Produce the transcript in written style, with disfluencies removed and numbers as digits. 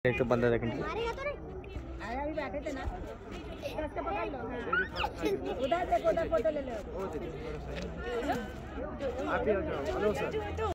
एक तो बंदा देखेंगे आया भी बैठे थे ना, इसका पकड़ लो, उधर देखो, उधर फोटो ले लो। आप ही आ जाओ। Hello sir.